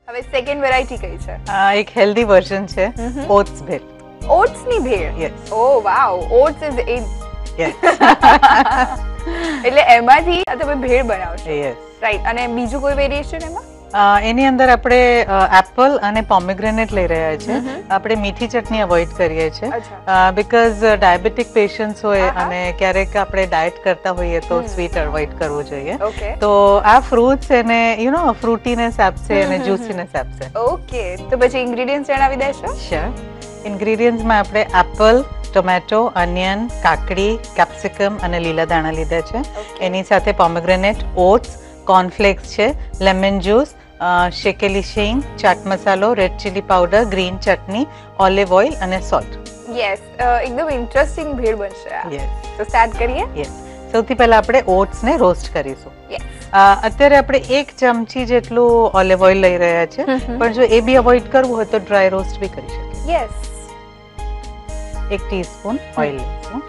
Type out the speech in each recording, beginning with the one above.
હવે second variety કઈ છે? એક હેલ્ધી વર્ઝન છે, ઓટ્સ ભેળ. ઓટ્સ ની bhel? Yes. Oh wow, oats is in. Yes. એટલે એમાંથી તમે ભેળ બનાવશો? યસ. રાઈટ. અને બીજું કોઈ વેરિએશન એમાં? એની અંદર આપણે એપલ અને પોમેગ્રેનેટ લઈ રહ્યા છે. આપણે મીઠી ચટણી અવોઇડ કરીએ છીએ બીકોઝ ડાયાબિટીક પેશન્ટ્સ હોય અને ક્યારેક આપણે ડાયટ કરતા હોઈએ તો સ્વીટ અવોઇડ કરવું જોઈએ. તો આ ફ્રૂટ્સ એને ફ્રૂટીનેસ આપશે અને જ્યુસીનેસ આપશે. ઓકે, તો પછી ઇન્ગ્રેડિયન્ટ્સ જણાવી દેશો? શ્યોર. ઇન્ગ્રેડિયન્ટ્સમાં આપણે એપલ, ટોમેટો, અનિયન, કાકડી, કેપ્સિકમ અને લીલા દાણા લીધા છે. એની સાથે પોમેગ્રેનેટ, ઓટ્સ, કોર્નફ્લેક્સ છે, લેમન જ્યુસ, શેકેલી હિંગ, ચાટ મસાલો, red chilli powder, green chutney, olive oil અને સોલ્ટ. યસ, એકદમ ઇન્ટરેસ્ટિંગ ભેળ બનશે આ. યસ. તો સ્ટાર્ટ કરીએ? યસ. સૌથી પહેલા આપણે ઓટ્સ ને રોસ્ટ કરીશું. અત્યારે આપણે 1 ચમચી જેટલું ઓલિવ ઓઇલ લઈ રહ્યા છે, પણ જો એ બી અવોઇડ કરવું હોય તો ડ્રાય રોસ્ટ બી કરી શકીએ. યસ. 1 ટીસ્પૂન ઓઇલ લઈશું.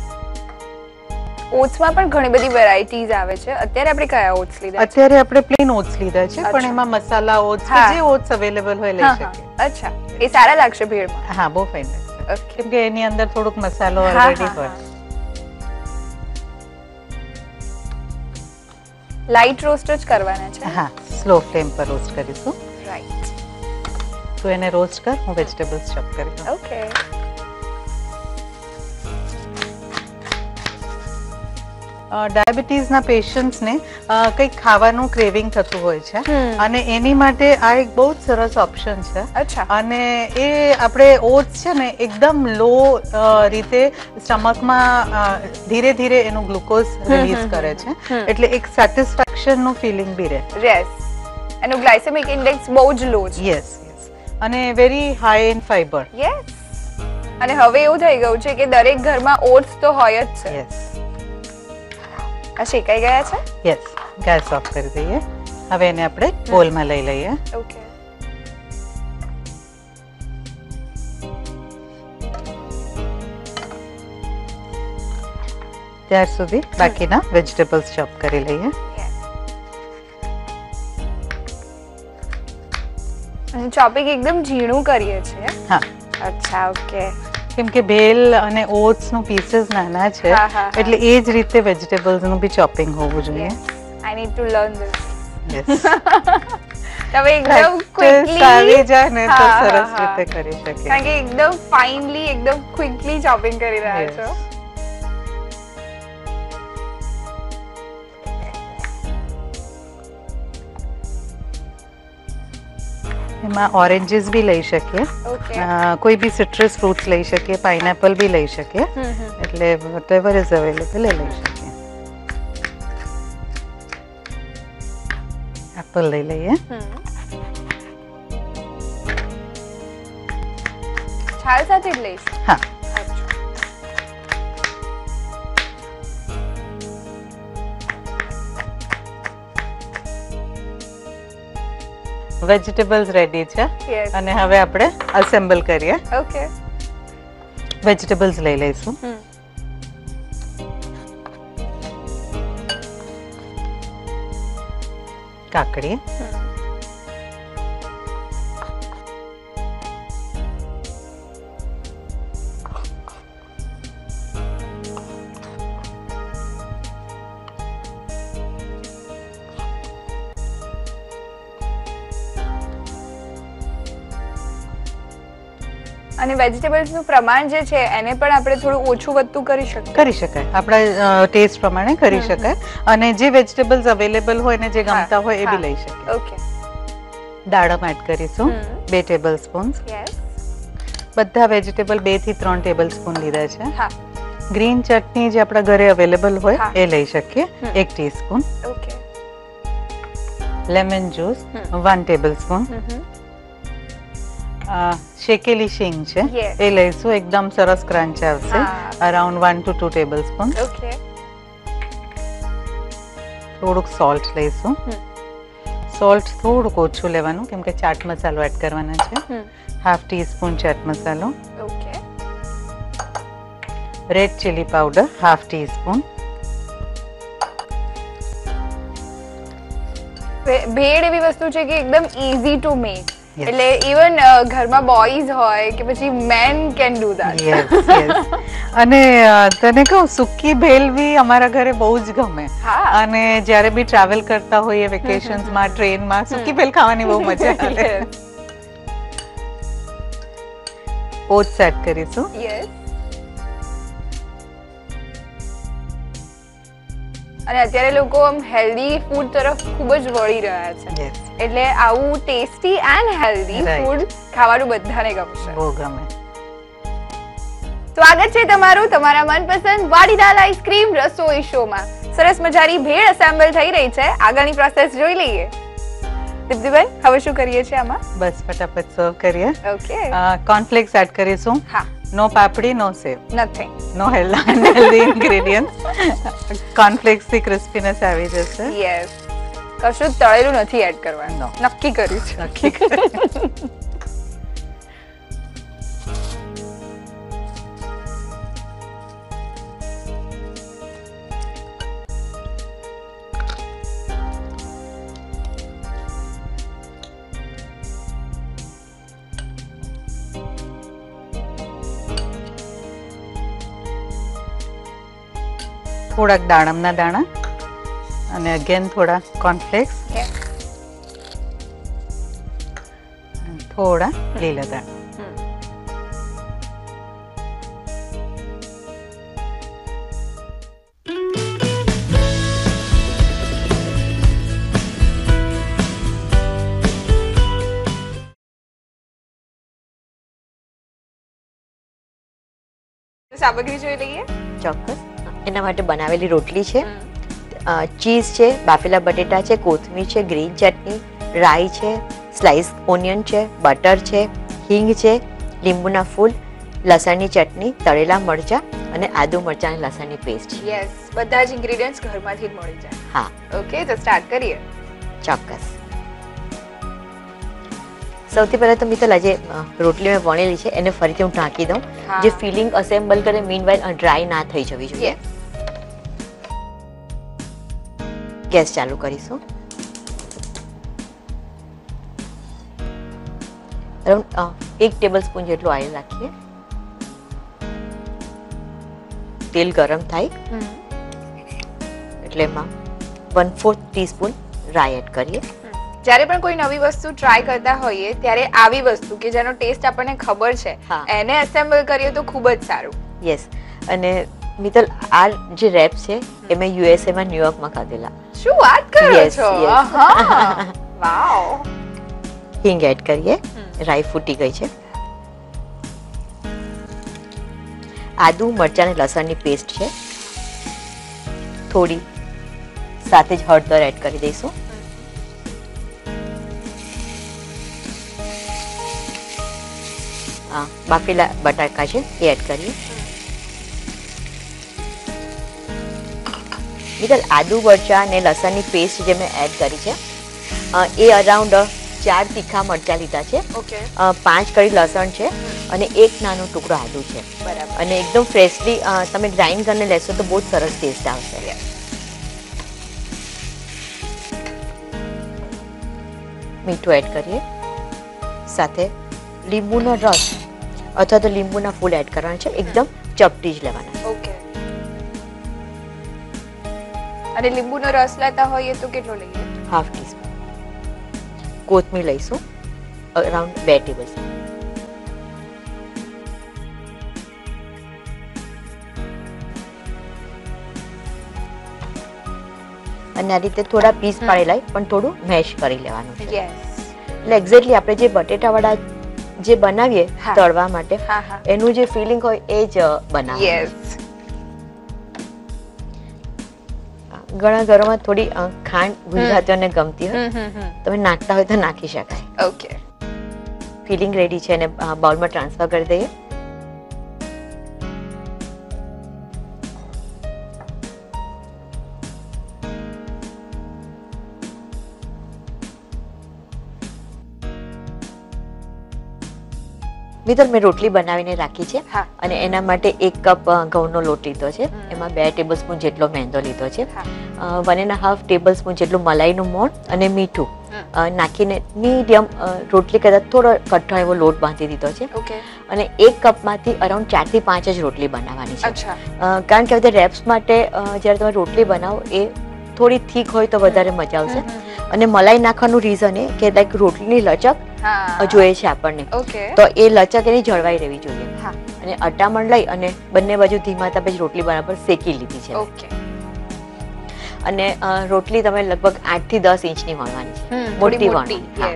ઓટ્સમાં પણ ઘણી બધી વેરાયટીઝ આવે છે. અત્યારે આપણે કયા ઓટ્સ લીધા? અત્યારે આપણે પ્લેન ઓટ્સ લીધા છે, પણ એમાં મસાલા ઓટ્સ કે જે ઓટ્સ અવેલેબલ હોય લઈ શકીએ. અચ્છા, એ સારા લાગશે ભેળમાં? હા, બહુ ફાઇન લાગશે કેમ કે એની અંદર થોડુંક મસાલો ઓલરેડી હોય. લાઇટ રોસ્ટ જ કરવાના છે? હા, સ્લો ફ્લેમ પર રોસ્ટ કરીશું. રાઈટ. તો એને રોસ્ટ કર, હું વેજીટેબલ્સ ચોપ કરી દઉં. ઓકે. ડાયાબિટીસના પેશન્ટ્સને કંઈક ખાવાનું ક્રેવિંગ થતું હોય છે અને એની માટે આ એક બહુ જ સરસ ઓપ્શન છે. અને એ આપણે ઓટ્સ છે ને એકદમ લો રીતે સ્ટમકમાં ધીરે ધીરે એનું ગ્લુકોઝ રિલીઝ કરે છે, એટલે એક સેટિસ્ફેક્શન નું ફિલિંગ બી રહે. યસ. એનું ગ્લાયસેમિક ઇન્ડેક્સ બહુ જ લો છે. યસ. યસ. અને very high in fibre. Yes. અને હવે એવું થઈ ગયું છે કે દરેક ઘરમાં ઓટ્સ તો હોય જ છે. યસ. આ શેકાઈ ગયા છે? યસ. ગેસ ઓફ કરી દઈએ. હવે એને આપણે બોલમાં લઈ લઈએ. ઓકે. ત્યાર સુધી બાકીના વેજીટેબલ્સ ચોપ કરી લઈએ. અને ચોપિંગ એકદમ ઝીણું કરીએ છીએ. હા. અચ્છા, ઓકે. કેમ કે ભેલ અને ઓટ્સ નું પીસીસ નાના છે, એટલે એ જ રીતે વેજીટેબલ્સ નું બી ચોપિંગ હોવું જોઈએ. I need to learn this. Yes. તમે એકદમ ક્વિકલી આવી જાય ને તો સરસ રીતે કરી શકીએ. કારણ કે એકદમ ફાઇનલી એકદમ ક્વિકલી ચોપિંગ કરી રહ્યા છો. એમાં ઓરેન્જીસ બી લઈ શકીએ, કોઈ બી સિટ્રસ ફ્રૂટ્સ લઈ શકીએ, પાઇનેપલ બી લઈ શકીએ, એટલે વોટેવર ઇઝ અવેલેબલ એ લઈ શકીએ. એપલ લઈ લઈએ. છાલ સાથે જ લઈશ? હા. વેજીટેબલ્સ રેડી છે અને હવે આપણે અસેમ્બલ કરીએ. ઓકે. વેજીટેબલ્સ લઈ લઈશું. કાકડી, અને વેજીટેબલ્સ નું પ્રમાણ જે છે એને પણ આપણે થોડું ઓછું વધતું કરી શકીએ? કરી શકાય, આપણા ટેસ્ટ પ્રમાણે કરી શકાય. અને જે વેજીટેબલ્સ અવેલેબલ હોય ને જે ગમતા હોય એ બી લઈ શકીએ. ઓકે. દાડમ એડ કરીશું 2 ટેબલસ્પૂન. બધા વેજીટેબલ 2 થી 3 ટેબલસ્પૂન લીધા છે. હા. ગ્રીન ચટણી જે આપણા ઘરે અવેલેબલ હોય એ લઈ શકીએ, 1 teaspoon. Okay. Lemon juice 1 tablespoon. શેકેલી હિંગ છે એ લઈશું, એકદમ સરસ ક્રંચ આવશે. Around 1 to 2 tablespoon. ઓકે. થોડુંક સોલ્ટ લઈશું. સોલ્ટ થોડુંક ઓછું લેવાનું કેમ કે ચાટ મસાલો એડ કરવાના છે. 1/2 ટીસ્પૂન ચાટ મસાલો. Okay. Red chilli powder 1/2 teaspoon. Bhel એવી વસ્તુ છે કે એકદમ ઈઝી ટુ મેક, એટલે ઇવન ઘરમાં બોયઝ હોય કે પછી મેન કેન ડુ ધેટ. અને તને કહું, સુકી ભેલ બી અમારા ઘરે બહુ જ ગમે. અને જ્યારે બી ટ્રાવેલ કરતા હોઈએ વેકેશન્સમાં ટ્રેનમાં, સુકી ભેલ ખાવાની બહુ મજા આવે. ઓટ્સ એડ કરીશું. અને અત્યારે લોકો આમ હેલ્ધી ફૂડ તરફ ખૂબ જ વળી રહ્યા છે, એટલે આવું ટેસ્ટી એન્ડ હેલ્ધી ફૂડ ખાવાનું બધાને ગમશે. બહુ ગમે. સ્વાગત છે તમારું તમારા મનપસંદ વાડીલાલ આઈસ્ક્રીમ રસોઈ શોમાં. સરસ મજાની ભેળ એસેમ્બલ થઈ રહી છે. આગળની પ્રોસેસ જોઈ લઈએ. દીપ્તિબેન, હવે શું કરીએ છીએ આમાં? બસ ફટાફટ સર્વ કરીએ. ઓકે. કોર્નફ્લેક્સ એડ કરીશું. હા. No papdi, no sev, nothing, no healthy ingredients. Cornflakes થી ક્રિસ્પીનેસ આવી જશે. યસ. કશું તળેલું નથી એડ કરવાનું. નક્કી કર્યું છે. નક્કી કર્યું. થોડાક દાડમના દાણા અને અગેન થોડા કોર્નફ્લેક્સ, થોડા લીલા દાણા. સામગ્રી જોઈ લઈએ. ચોક્કસ. એના માટે બનાવેલી રોટલી છે, ચીઝ છે, બાફેલા બટેટા છે, કોથમીર છે, ગ્રીન ચટણી, રાઈ છે, સ્લાઇસ ઓનિયન છે, બટર છે, હિંગ છે, લીંબુના ફૂલ, લસણની ચટણી, તળેલા મરચાં અને આદુ મરચાં અને લસણની પેસ્ટ છે. યસ, બધા જ ઇન્ગ્રેડિયન્ટ્સ ઘરમાંથી જ મળી જાય. હા. ઓકે, તો સ્ટાર્ટ કરીએ. ચોક્કસ. સૌથી પહેલા તો મિત્તલ, આજે રોટલી મેં વણેલી છે એને ફરીથી હું ઢાંકી દઉં, જે ફિલિંગ અસેમ્બલ કરે મીનવાઇલ ડ્રાય ના થઈ જવી જોઈએ. ગેસ ચાલુ કરીશું. અરાઉન્ડ 1 ટેબલ સ્પૂન જેટલું ઓઇલ રાખીએ. તેલ ગરમ થાય એટલે એમાં 1/4 ટીસ્પૂન રાઈ એડ કરીએ. જ્યારે પણ કોઈ નવી વસ્તુ ટ્રાય કરતા હોઈએ ત્યારે આવી વસ્તુ કે જેનો ટેસ્ટ આપણને ખબર છે એને એસેમ્બલ કરીએ તો ખૂબ જ સારું. યસ. અને મિત્તલ, આ જે રેપ છે એ મેં યુએસએ માં ન્યુયોર્કમાં ખાધેલા. શું વાત કરો છો? વાવ. હિંગ એડ કરીએ. રાઈ ફૂટી ગઈ છે. આદુ મરચાં અને લસણની પેસ્ટ છે, થોડી સાથે જ હળદર એડ કરી દઈશું. બાફેલા બટાકા છે એ એડ કરીએ. મિત્તલ, આદુ મરચાં અને લસણની પેસ્ટ જે મેં એડ કરી છે એ અરાઉન્ડ 4 તીખા મરચાં લીધા છે, 5 કળી લસણ છે અને 1 નાનો ટુકડો આદુ છે. બરાબર. અને એકદમ ફ્રેશલી તમે ગ્રાઇન્ડ કરીને લેશો તો બહુ જ સરસ ટેસ્ટ આવશે. મીઠું એડ કરીએ. સાથે લીંબુનો રસ અથવા તો લીંબુના ફૂલ એડ કરવાના છે, એકદમ ચપટી જ લેવાના. ઓકે. અને લીંબુનો રસ લેતા હોઈએ તો કેટલો લઈએ? 1/2 ટીસ્પૂન. કોથમીર લઈશું અરાઉન્ડ 2 ટેબલ સ્પૂન. અને આ રીતે થોડા પીસ પાડેલા પણ થોડું મેશ કરી લેવાનું છે. એટલે એક્ઝેક્ટલી આપણે જે બટેટા વડા જે બનાવીએ તળવા માટે એનું જે ફિલિંગ હોય એ જ બનાવવાનું. ઘણા ઘરોમાં થોડી ખાંડ ગુજરાતીઓને ગમતી હોય, તમે નાખતા હોય તો નાખી શકાય. ઓકે. ફિલિંગ રેડી છે અને બાઉલમાં ટ્રાન્સફર કરી દઈએ. મિત્ર મેં રોટલી બનાવીને રાખી છે હા. અને એના માટે 1 કપ ઘઉંનો લોટ લીધો છે. એમાં 2 ટેબલસ્પૂન જેટલો મેંદો લીધો છે. 1.5 ટેબલસ્પૂન જેટલું મલાઈનું મોણ અને મીઠું નાખીને મીડિયમ રોટલી કરતા થોડો કઠો એવો લોટ બાંધી દીધો છે. ઓકે. અને 1 કપમાંથી અરાઉન્ડ 4 થી 5 જ રોટલી બનાવવાની છે. અચ્છા. કારણ કે હવે રેપ્સ માટે જ્યારે તમે રોટલી બનાવો એ થોડી થીક હોય તો વધારે મજા આવશે. અને મલાઈ નાખવાનું રીઝન એ કે લાઈક રોટલીની લચક જોઈએ છે આપણને, તો એ લચક એની જળવાઈ રહેવી જોઈએ. અને અટામણ લઈ અને બંને બાજુ ધીમા તાપે રોટલી બરાબર શેકી લીધી છે. અને રોટલી તમે લગભગ 8 થી 10 ઇંચની વણવાની છે, મોટી વણવાની.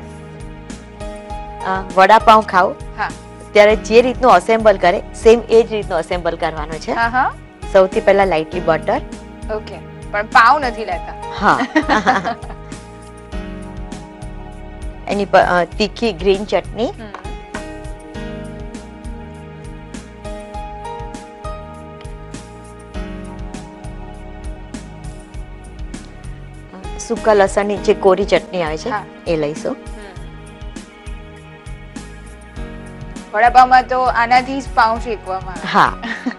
વડાપાઉં ખાઓ ત્યારે જે રીતનું અસેમ્બલ કરે સેમ એ જ રીતનું અસેમ્બલ કરવાનું છે. સૌથી પહેલા લાઇટલી બટર. ઓકે, પણ પાવ નથી લેતા. હા. એની પર તીખી ગ્રીન ચટણી, સૂકા લસણની જે કોરી ચટણી આવે છે એ લઈશું. વડાપાવમાં તો આનાથી જ પાઉં શેકવામાં આવે. હા.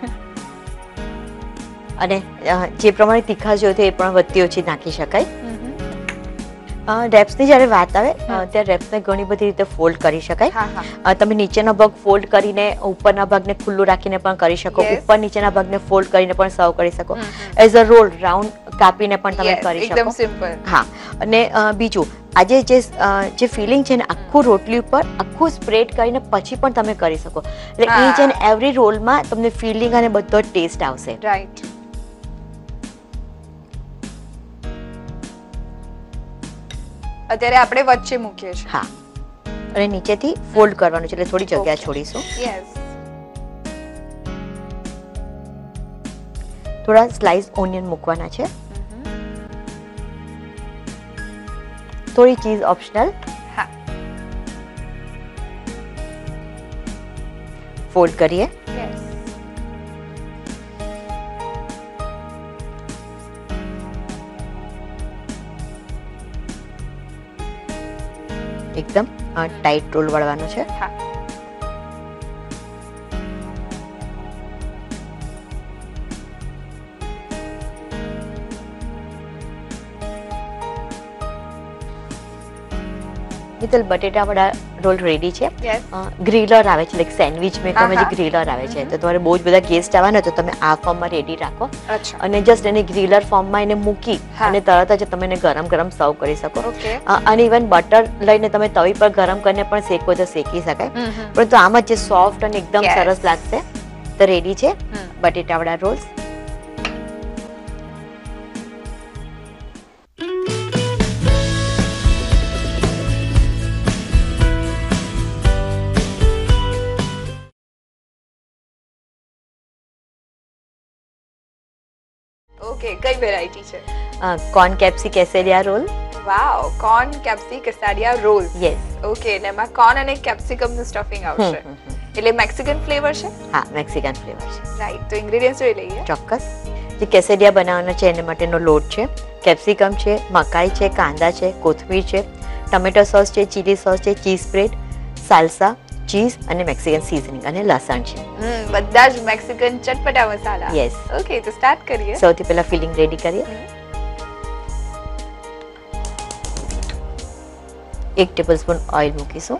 અને જે પ્રમાણે તીખા જોઈએ એ પણ વધતી ઓછી નાખી શકાય. રેપ્સની જ્યારે વાત આવે ત્યારે રેપ્સને ઘણી બધી રીતે ફોલ્ડ કરી શકાય. તમે નીચેનો ભાગ ફોલ્ડ કરીને ઉપરના ભાગને ખુલ્લું રાખીને પણ કરી શકો, ઉપર નીચેના ભાગને ફોલ્ડ કરીને પણ સર્વ કરી શકો, એઝ અ રોલ રાઉન્ડ કાપીને પણ તમે કરી શકો. એકદમ સિમ્પલ. હા. અને બીજું આજે જે ફિલિંગ છે ને આખું રોટલી ઉપર આખું સ્પ્રેડ કરીને પછી પણ તમે કરી શકો. એટલે ઈચ એન્ડ એવરી રોલમાં તમને ફિલિંગ અને બધો ટેસ્ટ આવશે. રાઈટ. અત્યારે આપણે વચ્ચે મૂકીએ છીએ. હા. અને નીચેથી ફોલ્ડ કરવાનું છે એટલે થોડી જગ્યા છોડીશું. યસ. થોડા સ્લાઇસ ઓનિયન મૂકવાના છે. થોડી ચીઝ ઓપ્શનલ. હા. ફોલ્ડ કરીએ. યસ. એકદમ ટાઈટ રોલ વળવાનો છે. હા. મિત્તલ બટેટા વડા રોલ રેડી છે. ગ્રીલર આવે છે, લાઈક સેન્ડવિચ મેકરમાં જે ગ્રીલર આવે છે, તો તમારે બહુ જ બધા ગેસ્ટ આવવાના તો તમે આ ફોર્મમાં રેડી રાખો અને જસ્ટ એને ગ્રીલર ફોર્મમાં એને મૂકી અને તરત જ તમે એને ગરમ ગરમ સર્વ કરી શકો. અને ઇવન બટર લઈને તમે તવી પર ગરમ કરીને પણ શેકો તો શેકી શકાય, પરંતુ આમાં જે સોફ્ટ અને એકદમ સરસ લાગશે. તો રેડી છે બટેટા વડા રોલ્સ. ઓકે, કઈ વેરાયટી છે? Corn capsi quesadilla roll. Wow, corn capsi quesadilla roll. Yes. Okay, અને એમાં કોર્ન અને કેપ્સિકમ નું સ્ટફિંગ આવશે. એટલે મેક્સિકન ફ્લેવર છે? હા, મેક્સિકન ફ્લેવર છે. રાઈટ. તો ઇન્ગ્રેડિયન્ટ્સ જોઈ લઈએ. ચોક્કસ. જે કેસેડિયા બનાવવાનો છે એના માટેનો લોટ છે, કેપ્સિકમ છે, મકાઈ છે, કાંદા છે, કોથમીર છે, ટમેટો સોસ છે, ચીલી સોસ છે, ચીઝ સ્પ્રેડ, સાલ્સા, ચીઝ અને મેક્સિકન સીઝનિંગ અને લસણ છે. બધા જ મેક્સિકન ચટપટા મસાલા. યસ. ઓકે, તો સ્ટાર્ટ કરીએ. સૌથી પહેલા ફિલિંગ રેડી કરીએ. 1 ટેબલસ્પૂન ઓઇલ મૂકીશું.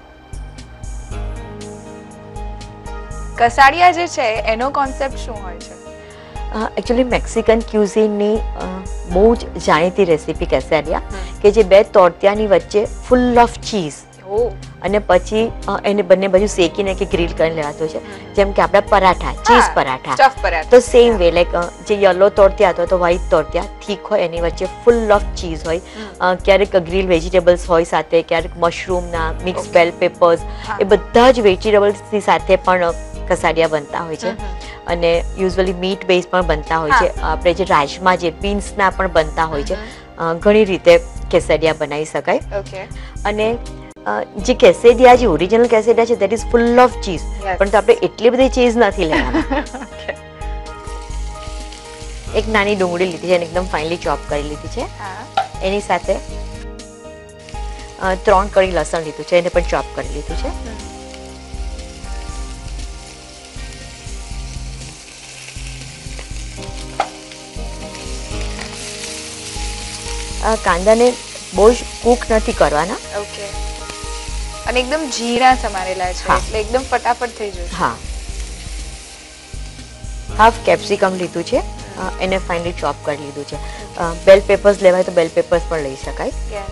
કસાડિયા જે છે એનો કોન્સેપ્ટ શું હોય છે? એકચ્યુઅલી મેક્સિકન ક્યુઝિનની બહુ જ જાણીતી રેસીપી કેસેડિયા કે જે 2 તોરતિયાની વચ્ચે ફૂલ ઓફ ચીઝ અને પછી એને બંને બાજુ શેકીને કે ગ્રીલ કરીને લેવાતો છે, જેમ કે આપણા પરાઠા, ચીઝ પરાઠા. તો સેમ વે લાઈક જે યલો તોરતિયા હતો તો વ્હાઈટ તોરતિયા થીક હોય, એની વચ્ચે ફૂલ ઓફ ચીઝ હોય, ક્યારેક ગ્રીલ વેજીટેબલ્સ હોય સાથે, ક્યારેક મશરૂમના, મિક્સ બેલ પેપર્સ, એ બધા જ વેજીટેબલ્સની સાથે પણ કસાડિયા બનતા હોય છે. અને યુઝ્યુઅલી મીટ બેઝ પણ બનતા હોય છે. આપણે જે રાજમા જે બીન્સના પણ બનતા હોય છે. ઘણી રીતે કેસેડિયા બનાવી શકાય. અને જે કેસેડિયા જે ઓરિજિનલ કેસેડિયા છે that is full of cheese, પરંતુ આપણે એટલી બધી ચીઝ નથી લેવાની. એક નાની ડુંગળી લીધી છે અને એકદમ ફાઇનલી ચોપ કરી લીધી છે. એની સાથે 3 કળી લસણ લીધું છે, એને પણ ચોપ કરી લીધું છે. કાંદાને બહુ જ કૂક નથી કરવાના. ઓકે. અને એકદમ જીરા સમારેલા છે હા. એટલે એકદમ ફટાફટ થઈ જશે. હા. હાફ કેપ્સિકમ લીધું છે, એને ફાઇનલી ચોપ કરી લીધું છે. બેલ પેપર્સ લેવાય તો બેલ પેપર્સ પણ લઈ શકાય. યસ.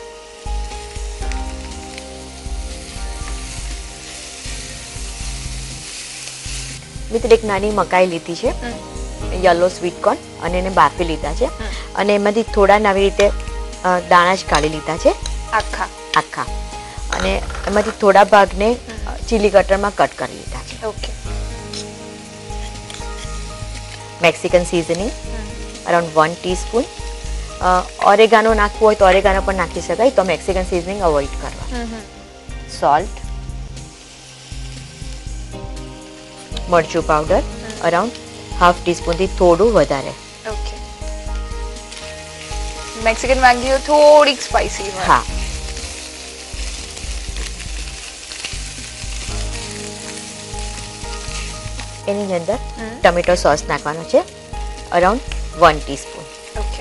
મિત્ર એક નાની મકાઈ લીધી છે, યલો સ્વીટ કોર્ન, અને એને બાફી લીધા છે. અને એમાંથી થોડા આવી રીતે દાણા જ કાઢી લીધા છે આખા. આખા. અને એમાંથી થોડા ભાગને ચીલી કટરમાં કટ કરી લીધા છે. Okay. Mexican seasoning around 1 teaspoon. Oregano નાખવું હોય તો ઓરેગાનો પણ નાખી શકાય, તો મેક્સિકન સિઝનિંગ અવોઇડ કરવા. સોલ્ટ, મરચું પાવડર અરાઉન્ડ હાફ ટીસ્પૂનથી થોડું વધારે. ઓકે. મેક્સિકન વાનગીઓ થોડીક સ્પાઇસી હોય. હા. એની અંદર ટમેટો સોસ નાખવાનો છે અરાઉન્ડ 1 ટીસ્પૂન. ઓકે.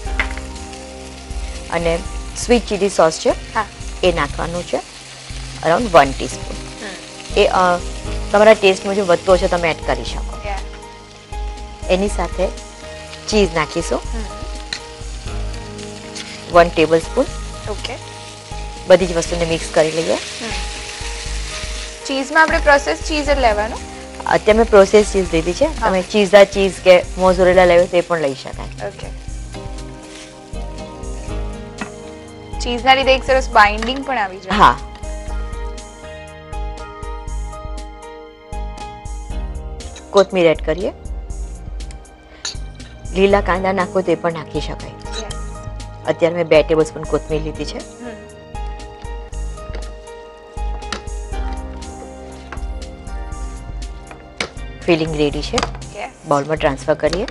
અને સ્વીટ ચીલી સોસ છે હા. એ નાખવાનું છે અરાઉન્ડ 1 ટીસ્પૂન. એ તમારા ટેસ્ટ મુજબ વધતો છે તમે એડ કરી શકો. એની સાથે ચીઝ નાખીશું 1 ટેબલ સ્પૂન. ઓકે. બધી જ વસ્તુને મિક્સ કરી લઈએ. ચીઝમાં આપણે પ્રોસેસ ચીઝ જ લેવાનું. અત્યારે મેં પ્રોસેસ ચીઝ લીધી છે, તમે ચીઝા ચીઝ કે મોઝરેલા લેવો તે પણ લઈ શકાય. ઓકે. ચીઝના લીધે એક સરસ બાઇન્ડિંગ પણ આવી જાય. હા. કોથમીર એડ કરીએ. લીલા કાંદા નાખો તે પણ નાખી શકાય. અત્યારે મેં 2 ટેબલ સ્પૂન કોથમીર લીધી છે. ફિલિંગ રેડી છે, બાઉલમાં ટ્રાન્સફર કરીએ.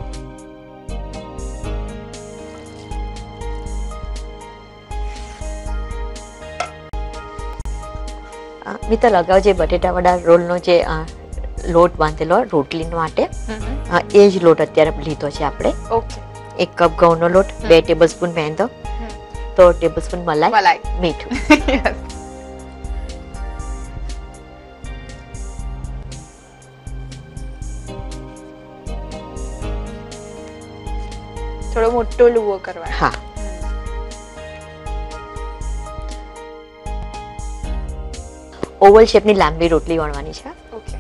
મિત્ર અગાઉ જે બટેટા વડા રોલનો જે લોટ બાંધેલો રોટલી માટે, એ જ લોટ અત્યારે લીધો છે આપણે. ઓકે. 1 કપ ઘઉંનો લોટ, 2 ટેબલ સ્પૂન મેંદો, 3 ટેબલ સ્પૂન મલાઈ, મીઠું. થોડો મોટો લુવો કરવાનો. હા. ઓવલ શેપની લાંબી રોટલી વણવાની છે. ઓકે.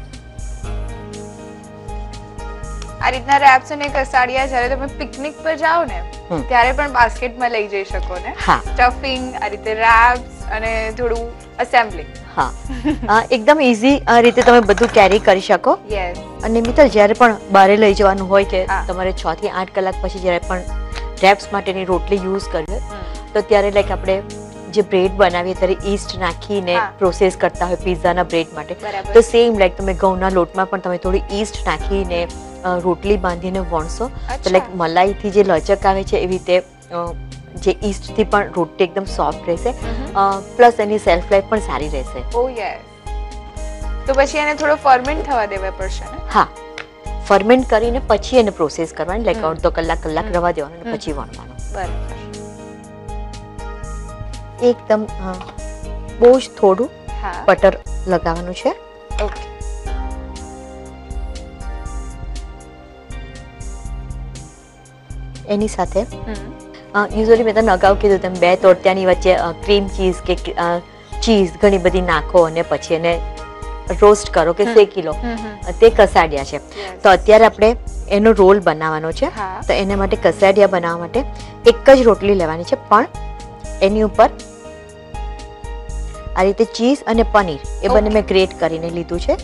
આ રીતના રેપ્સ અને કસાડિયા જ્યારે તમે પિકનિક પર જાઓ ને ત્યારે પણ બાસ્કેટમાં લઈ જઈ શકો ને. હા. સ્ટફિંગ, આ રીતે રેપ્સ અને થોડું અસેમ્બલિંગ. હા. એકદમ ઈઝી રીતે તમે બધું કેરી કરી શકો. યસ. અને મિત્ર જ્યારે પણ બહાર લઈ જવાનું હોય કે તમારે 6 થી 8 કલાક પછી જ્યારે પણ રેપ્સ માટેની રોટલી યુઝ કરવી તો ત્યારે લાઈક આપણે જે બ્રેડ બનાવીએ ત્યારે ઈસ્ટ નાખીને પ્રોસેસ કરતા હોય પિઝાના બ્રેડ માટે, તો સેમ લાઈક તમે ઘઉંના લોટમાં પણ તમે થોડી ઈસ્ટ નાખીને રોટલી બાંધીને વણશો તો લાઈક મલાઈથી જે લચક આવે છે એવી રીતે જે ઈસ્ટથી પણ રોટી એકદમ સોફ્ટ રહેશે, પ્લસ એની સેલ્ફ લાઈફ પણ સારી રહેશે. Oh yes. તો પછી એને થોડો ફર્મેન્ટ થવા દેવા પડશે ને? હા. ફર્મેન્ટ કરીને પછી એને પ્રોસેસ કરવાની, લાઈક અડધો કલાક રવા દેવાનું અને પછી વણવાનું. બરાબર. એકદમ બહુ જ થોડું બટર લગાવવાનું છે. ઓકે. એની સાથે યુઝ્યુઅલી મેં તમને અગાઉ કીધું તેમ 2 તોડત્યાની વચ્ચે ક્રીમ ચીઝ કે ચીઝ ઘણી બધી નાખો અને પછી એને રોસ્ટ કરો કે શેકી લો, તે કસાડિયા છે. તો અત્યારે આપણે એનો રોલ બનાવવાનો છે. તો એના માટે કસાડિયા બનાવવા માટે એક જ રોટલી લેવાની છે, પણ એની ઉપર આ રીતે ચીઝ અને પનીર એ બંને મેં ગ્રેટ કરીને લીધું છે.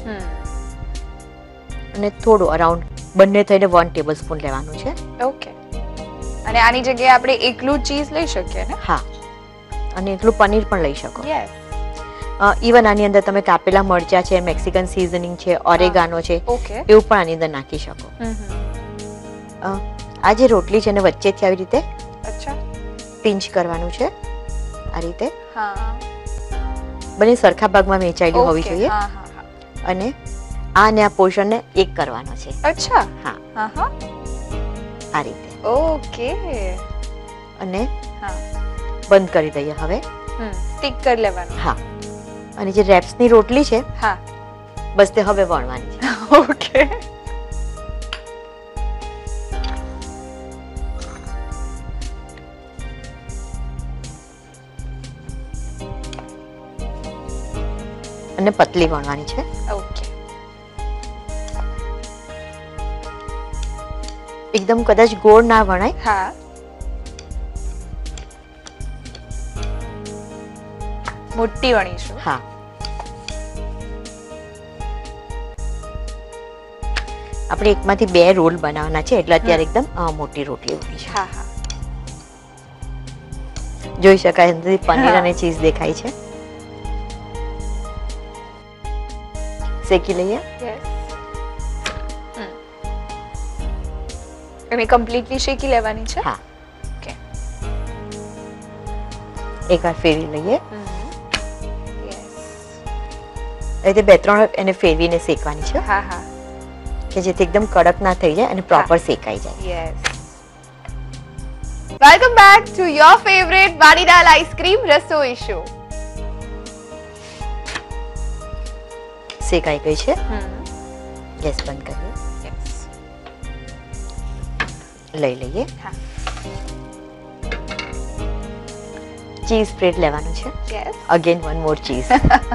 અને થોડું અરાઉન્ડ બંને થઈને 1 ટેબલ સ્પૂન લેવાનું છે. ઓકે. અને આની જગ્યાએ આપણે એકલું ચીઝ લઈ શકીએ ને? હા. અને એકલું પનીર પણ લઈ શકો. યસ. ઇવન આની અંદર તમે કાપેલા મરચા છે, મેક્સિકન સિઝનિંગ છે, ઓરેગાનો છે, એવું પણ આની અંદર નાખી શકો. આ જે રોટલી છે એને વચ્ચેથી આવી રીતે પિંચ કરવાનું છે, આ રીતે. બંને સરખા ભાગમાં વહેંચાયેલી હોવી જોઈએ. અને આ ને આ પોર્શનને એક કરવાનો છે. અચ્છા. હા. આ રીતે. ઓકે. અને હા બંધ કરી દઈએ. હવે સ્ટીક કરી લેવાનું. હા, અને જે રેપ્સની રોટલી છે હા બસ તે હવે વણવાની છે. ઓકે. અને પતલી વણવાની છે. ઓકે. એકદમ કદાચ ગોળ ના વણાય. હા મોટી વણીશું. હા, આપણે એકમાંથી 2 રોલ બનાવવાના છે એટલે અત્યારે એકદમ મોટી રોટલી વણી છે. હા હા જોઈ શકાય અંદરથી પનીર અને ચીઝ દેખાય છે. શેકી લઈએ. યસ. અને કમ્પ્લીટલી શેકી લેવાની છે. હા, ઓકે. એકવાર ફેરવી લઈએ. યસ. એટલે 2-3 એને ફેરવીને શેકવાની છે હા હા કે જેથી એકદમ કડક ના થઈ જાય અને પ્રોપર શેકાઈ જાય. Yes. Welcome back to your favourite Vadilal ice cream રસોઈ શો. શેકાઈ ગઈ છે. ગેસ બંધ કરીએ. યસ. લઈ લઈએ. હા. ચીઝ સ્પ્રેડ લેવાનું છે. Yes. Again 1 more cheese.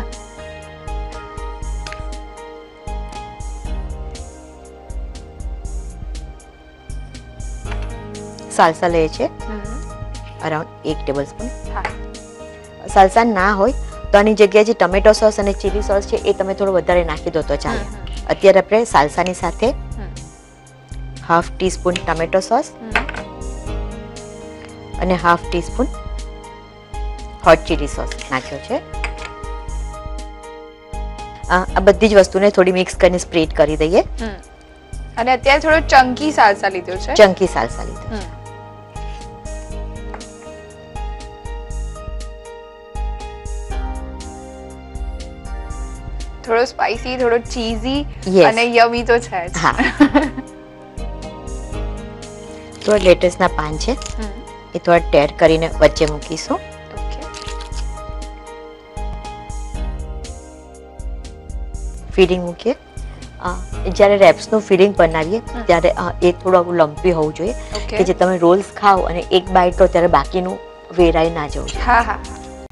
Salsa લઈએ છે અરાઉન્ડ 1 ટેબલસ્પૂન. હા સાલ્સા ના હોય તો આની જગ્યાએ જે ટમેટો સોસ અને ચીલી સોસ છે એ તમે થોડો વધારે નાખી દો તો ચાલે. અત્યારે આપણે સાલ્સાની સાથે 1/2 ટીસ્પૂન ટમેટો સોસ અને 1/2 ટીસ્પૂન હોટ ચીલી સોસ નાખ્યો છે. આ બધી જ વસ્તુને થોડી મિક્સ કરીને સ્પ્રેડ કરી દઈએ. અને અત્યારે થોડો ચંકી સાલસા લીધો છે. ચંકી સાલ્સા લીધો છે. થોડો સ્પાઈસી, થોડો ચીઝી Yes. અને યમી તો છે જ. હા. થોડા લેટસના પાન છે એ થોડા ટેર કરીને વચ્ચે મૂકીશું. ઓકે. ફિલિંગ મૂકીએ. જ્યારે રેપ્સનું ફિલિંગ બનાવીએ ત્યારે એ થોડું લંપી હોવું જોઈએ ઓકે. કે જે તમે રોલ્સ ખાઓ અને એક બાઈટ લો ત્યારે બાકીનું વેરાઈ ના જવું જોઈએ. હા હા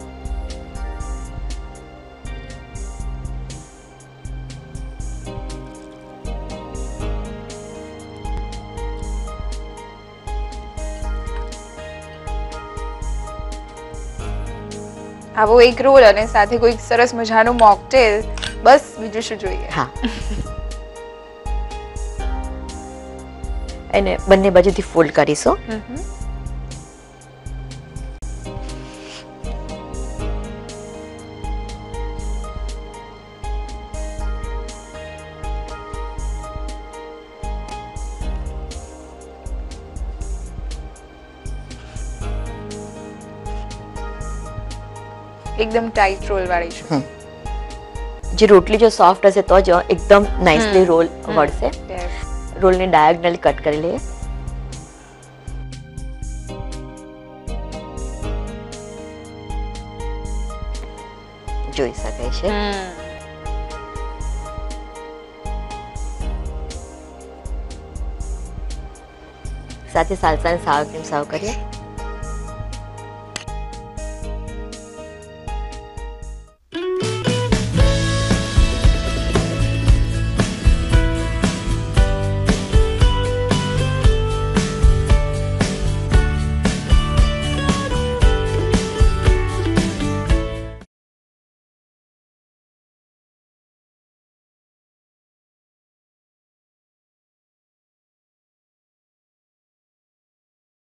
આવો એક રોલ અને સાથે કોઈ સરસ મજાનું મોકટેલ, બસ બીજું શું જોઈએ. હા. એને બંને બાજુથી ફોલ્ડ કરીશું. એકદમ ટાઈટ રોલ વાળી છે. જે રોટલી જો સોફ્ટ હશે તો જ એકદમ નાઇસલી રોલ વળશે. Yes. રોલને ડાયગનલી કટ કરી લઈએ. જોઈ શકાય છે. સાથે સાલ્સા અને સાવર ક્રીમ સર્વ કરીએ.